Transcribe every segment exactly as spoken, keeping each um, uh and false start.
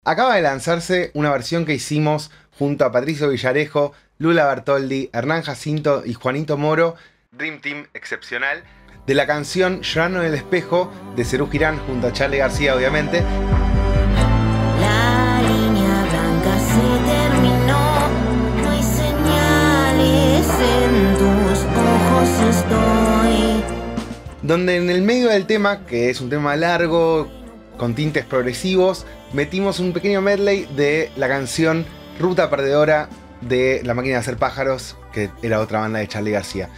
Acaba de lanzarse una versión que hicimos junto a Patricio Villarejo, Lula Bertoldi, Hernán Jacinto y Juanito Moro, Dream Team excepcional, de la canción Llorando en el espejo de Serú Girán junto a Charly García, obviamente. La línea blanca se terminó, no hay señales, en tus ojos estoy. Donde en el medio del tema, que es un tema largo, con tintes progresivos, metimos un pequeño medley de la canción Ruta Perdedora de La Máquina de Hacer Pájaros, que era otra banda de Charly García.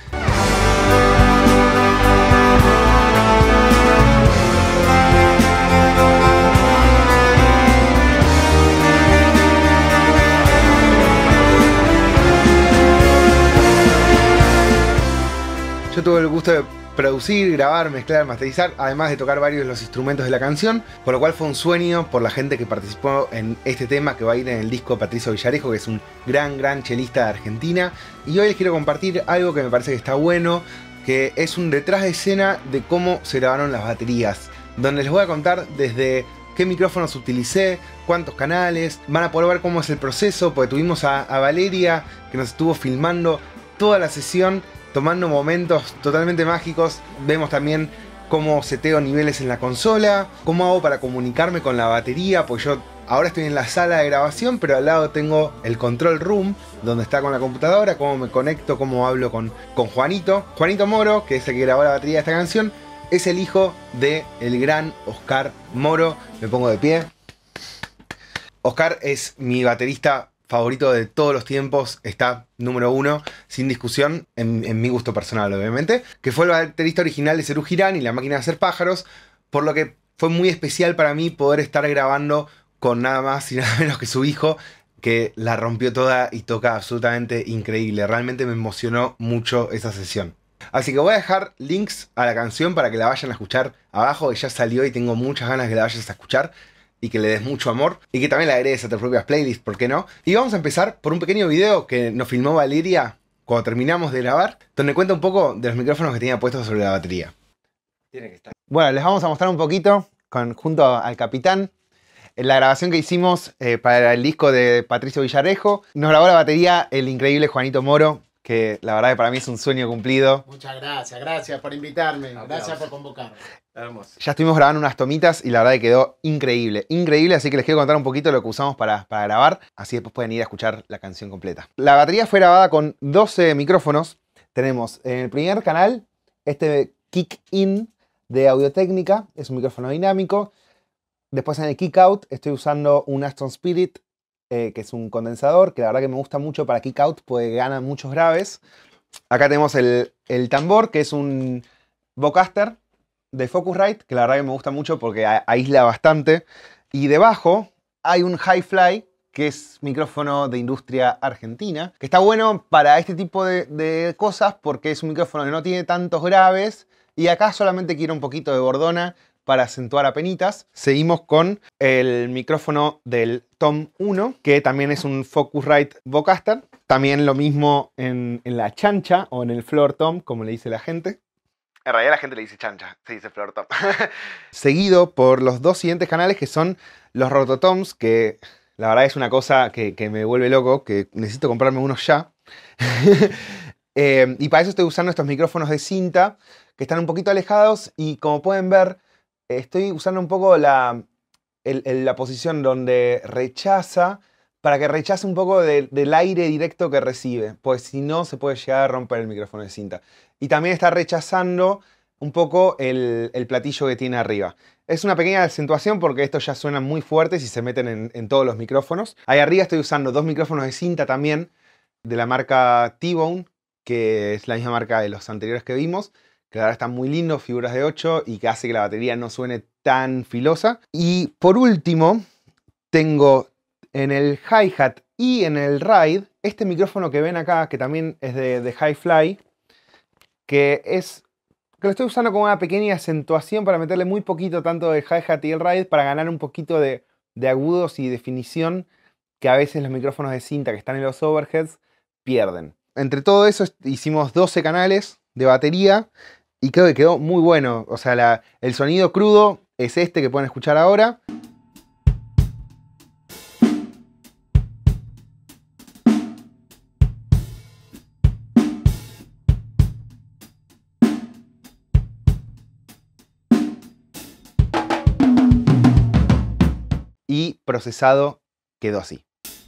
Yo tuve el gusto de producir, grabar, mezclar, masterizar, además de tocar varios de los instrumentos de la canción, por lo cual fue un sueño por la gente que participó en este tema que va a ir en el disco de Patricio Villarejo, que es un gran, gran chelista de Argentina. Y hoy les quiero compartir algo que me parece que está bueno, que es un detrás de escena de cómo se grabaron las baterías, donde les voy a contar desde qué micrófonos utilicé, cuántos canales, van a poder ver cómo es el proceso, porque tuvimos a, a Valeria, que nos estuvo filmando toda la sesión, tomando momentos totalmente mágicos. Vemos también cómo seteo niveles en la consola, cómo hago para comunicarme con la batería, pues yo ahora estoy en la sala de grabación, pero al lado tengo el control room, donde está con la computadora, cómo me conecto, cómo hablo con, con Juanito. Juanito Moro, que es el que grabó la batería de esta canción, es el hijo del gran Oscar Moro. Me pongo de pie. Oscar es mi baterista favorito de todos los tiempos, está número uno, sin discusión, en, en mi gusto personal, obviamente, que fue el baterista original de Serú Girán y La Máquina de Hacer Pájaros, por lo que fue muy especial para mí poder estar grabando con nada más y nada menos que su hijo, que la rompió toda y toca absolutamente increíble. Realmente me emocionó mucho esa sesión. Así que voy a dejar links a la canción para que la vayan a escuchar abajo, que ya salió y tengo muchas ganas de que la vayas a escuchar y que le des mucho amor y que también la agregues a tus propias playlists, ¿por qué no? Y vamos a empezar por un pequeño video que nos filmó Valeria cuando terminamos de grabar, donde cuenta un poco de los micrófonos que tenía puestos sobre la batería. Tiene que estar. Bueno, les vamos a mostrar un poquito con, junto al capitán en la grabación que hicimos eh, para el disco de Patricio Villarejo. Nos grabó la batería el increíble Juanito Moro, que la verdad que para mí es un sueño cumplido. Muchas gracias, gracias por invitarme, gracias por convocarme. Hermoso. Ya estuvimos grabando unas tomitas y la verdad que quedó increíble, increíble, así que les quiero contar un poquito lo que usamos para, para grabar, así después pueden ir a escuchar la canción completa. La batería fue grabada con doce micrófonos. Tenemos en el primer canal este Kick In de Audio-Técnica, es un micrófono dinámico. Después en el Kick Out estoy usando un Aston Spirit, eh, que es un condensador, que la verdad que me gusta mucho para Kick Out, porque gana muchos graves. Acá tenemos el, el tambor, que es un Vocaster de Focusrite, que la verdad que me gusta mucho porque aísla bastante. Y debajo hay un Hi-Fly, que es micrófono de industria argentina, que está bueno para este tipo de, de cosas porque es un micrófono que no tiene tantos graves. Y acá solamente quiero un poquito de bordona para acentuar apenitas. Seguimos con el micrófono del Tom uno, que también es un Focusrite Vocaster. También lo mismo en, en la chancha o en el Floor Tom, como le dice la gente. En realidad la gente le dice chancha, se dice Floor Tom. Seguido por los dos siguientes canales, que son los Rototoms, que la verdad es una cosa que, que me vuelve loco, que necesito comprarme unos ya. eh, y para eso estoy usando estos micrófonos de cinta, que están un poquito alejados, y como pueden ver, estoy usando un poco la, el, el, la posición donde rechaza, para que rechace un poco de, del aire directo que recibe, pues si no se puede llegar a romper el micrófono de cinta. Y también está rechazando un poco el, el platillo que tiene arriba. Es una pequeña acentuación porque estos ya suenan muy fuertes y se meten en, en todos los micrófonos. Ahí arriba estoy usando dos micrófonos de cinta también, de la marca T-Bone, que es la misma marca de los anteriores que vimos, que ahora están muy lindos, figuras de ocho, y que hace que la batería no suene tan filosa. Y por último, tengo en el hi-hat y en el ride este micrófono que ven acá, que también es de, de Hi-Fly, que es que lo estoy usando como una pequeña acentuación para meterle muy poquito tanto del hi-hat y el ride, para ganar un poquito de, de agudos y definición que a veces los micrófonos de cinta que están en los overheads pierden. Entre todo eso hicimos doce canales de batería y creo que quedó muy bueno. O sea, la, el sonido crudo es este que pueden escuchar ahora. y procesado quedó así.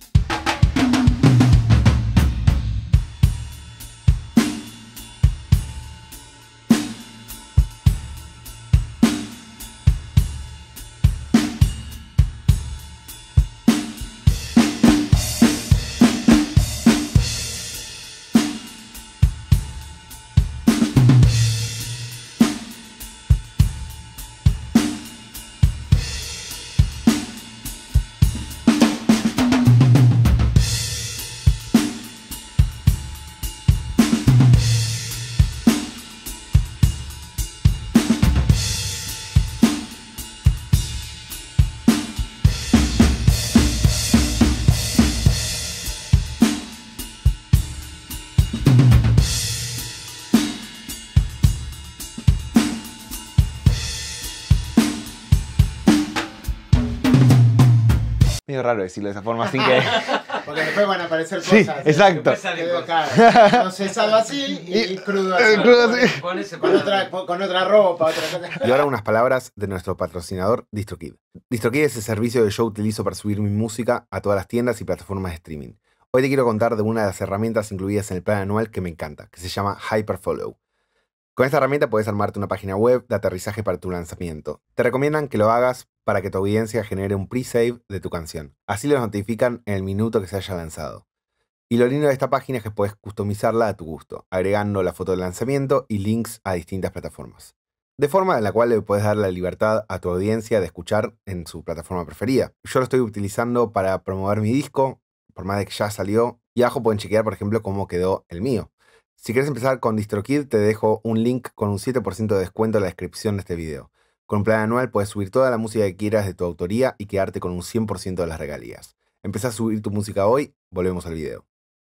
Medio raro decirlo de esa forma sin que... Porque después van a aparecer cosas. Sí, exacto. Quedó acá, procesado así y, y crudo así. Crudo así. Con, con, otra, con otra ropa, otra cosa. Y ahora unas palabras de nuestro patrocinador DistroKid. DistroKid es el servicio que yo utilizo para subir mi música a todas las tiendas y plataformas de streaming. Hoy te quiero contar de una de las herramientas incluidas en el plan anual que me encanta, que se llama Hyperfollow. Con esta herramienta puedes armarte una página web de aterrizaje para tu lanzamiento. Te recomiendan que lo hagas para que tu audiencia genere un pre-save de tu canción. Así los notifican en el minuto que se haya lanzado. Y lo lindo de esta página es que puedes customizarla a tu gusto, agregando la foto del lanzamiento y links a distintas plataformas. De forma en la cual le puedes dar la libertad a tu audiencia de escuchar en su plataforma preferida. Yo lo estoy utilizando para promover mi disco, por más de que ya salió, y abajo pueden chequear, por ejemplo, cómo quedó el mío. Si quieres empezar con DistroKid, te dejo un link con un siete por ciento de descuento en la descripción de este video. Con un plan anual puedes subir toda la música que quieras de tu autoría y quedarte con un cien por ciento de las regalías. Empezá a subir tu música hoy, volvemos al video.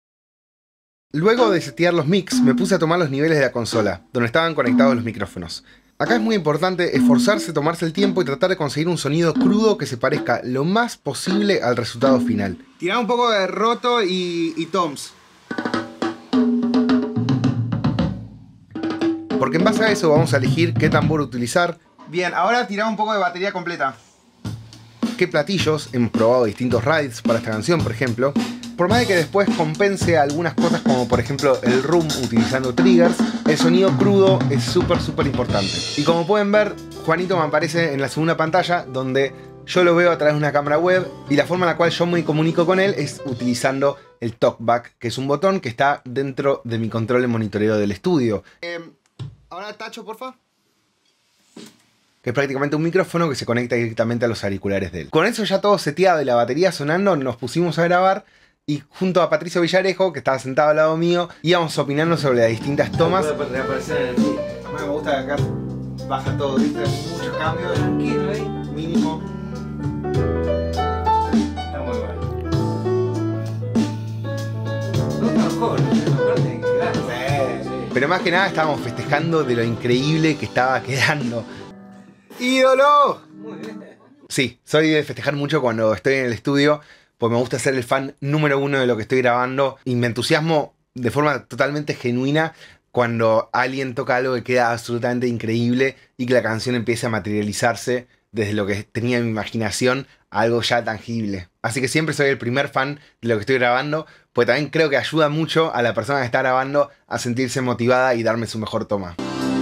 Luego de setear los mix, me puse a tomar los niveles de la consola, donde estaban conectados los micrófonos. Acá es muy importante esforzarse, tomarse el tiempo y tratar de conseguir un sonido crudo que se parezca lo más posible al resultado final. Tirar un poco de roto y, y toms. Porque en base a eso vamos a elegir qué tambor utilizar. Bien, ahora tiramos un poco de batería completa. ¿Qué platillos? Hemos probado distintos rides para esta canción, por ejemplo. Por más de que después compense algunas cosas como por ejemplo el room utilizando triggers, el sonido crudo es súper súper importante. Y como pueden ver, Juanito me aparece en la segunda pantalla donde yo lo veo a través de una cámara web y la forma en la cual yo me comunico con él es utilizando el talkback, que es un botón que está dentro de mi control de monitoreo del estudio. Eh, Ahora tacho, porfa. Que es prácticamente un micrófono que se conecta directamente a los auriculares de él. Con eso ya todo seteado y la batería sonando, nos pusimos a grabar y junto a Patricio Villarejo, que estaba sentado al lado mío, íbamos opinando sobre las distintas tomas. Puede reaparecer en el feed. A mí me gusta que acá baja todo, ¿viste? Muchos cambios. Tranquilo ahí. Mínimo. Está muy bueno. No está mejor, mejor de que grande. Pero más que nada estábamos festejando de lo increíble que estaba quedando. ¡Ídolo! Muy bien. Sí, soy de festejar mucho cuando estoy en el estudio, pues me gusta ser el fan número uno de lo que estoy grabando y me entusiasmo de forma totalmente genuina cuando alguien toca algo que queda absolutamente increíble y que la canción empiece a materializarse desde lo que tenía en mi imaginación a algo ya tangible. Así que siempre soy el primer fan de lo que estoy grabando, pues también creo que ayuda mucho a la persona que está grabando a sentirse motivada y darme su mejor toma.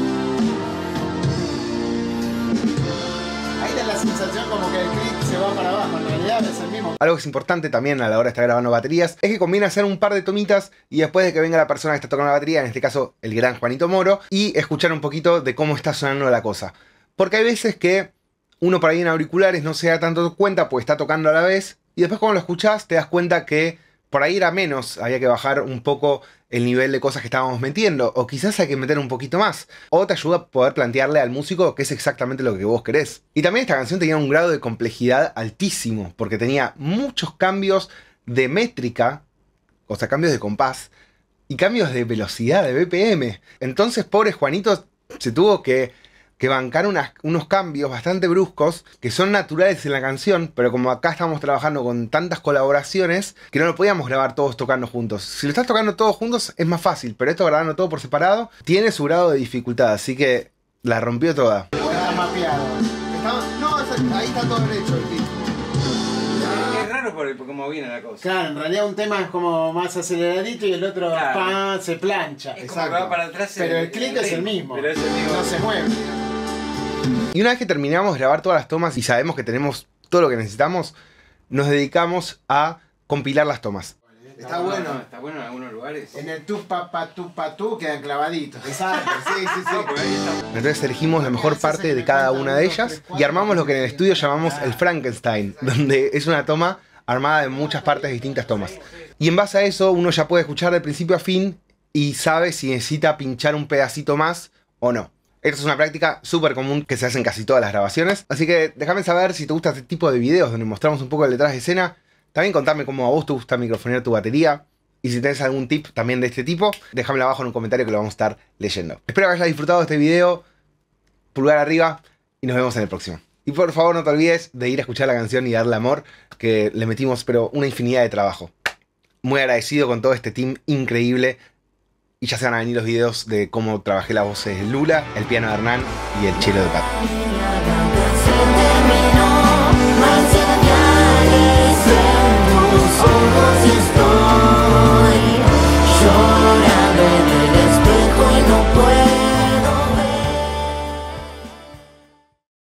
Ahí da la sensación como que el clip se va para abajo, en realidad es el mismo. Algo que es importante también a la hora de estar grabando baterías es que conviene hacer un par de tomitas y después de que venga la persona que está tocando la batería, en este caso el gran Juanito Moro, y escuchar un poquito de cómo está sonando la cosa. Porque hay veces que uno por ahí en auriculares no se da tanto cuenta porque está tocando a la vez y después cuando lo escuchás te das cuenta que por ahí era menos, había que bajar un poco el nivel de cosas que estábamos metiendo, o quizás hay que meter un poquito más, o te ayuda a poder plantearle al músico que es exactamente lo que vos querés. Y también esta canción tenía un grado de complejidad altísimo, porque tenía muchos cambios de métrica, o sea, cambios de compás, y cambios de velocidad, de B P M. Entonces, pobre Juanito se tuvo que... que bancar unas, unos cambios bastante bruscos que son naturales en la canción, pero como acá estamos trabajando con tantas colaboraciones que no lo podíamos grabar todos tocando juntos. Si lo estás tocando todos juntos es más fácil, pero esto grabando todo por separado tiene su grado de dificultad, así que la rompió toda. Está mapeado. Está, no, ahí está todo derecho el beat. por, por cómo viene la cosa. Claro, en realidad un tema es como más aceleradito y el otro Claro. pa, se plancha. Es como que va para atrás. Pero el clic es el mismo. Pero es el mismo. No se mueve. Y una vez que terminamos de grabar todas las tomas y sabemos que tenemos todo lo que necesitamos, nos dedicamos a compilar las tomas. Está bueno. No, está bueno en algunos lugares. En el tu pa pa tu pa tu quedan clavaditos. Exacto, sí, sí, sí. No, porque ahí está. Entonces elegimos la mejor parte de cada una de ellas y armamos lo que en el estudio llamamos el Frankenstein, donde es una toma armada de muchas partes de distintas tomas. Y en base a eso uno ya puede escuchar de principio a fin y sabe si necesita pinchar un pedacito más o no. Esta es una práctica súper común que se hace en casi todas las grabaciones. Así que déjame saber si te gusta este tipo de videos donde mostramos un poco el detrás de escena. También contame cómo a vos te gusta microfonear tu batería. Y si tenés algún tip también de este tipo, déjamelo abajo en un comentario que lo vamos a estar leyendo. Espero que hayas disfrutado de este video. Pulgar arriba y nos vemos en el próximo. Y por favor no te olvides de ir a escuchar la canción y darle amor, que le metimos pero una infinidad de trabajo. Muy agradecido con todo este team increíble. Y ya se van a venir los videos de cómo trabajé las voces de Lula, el piano de Hernán y el cello de Pato. Se terminó.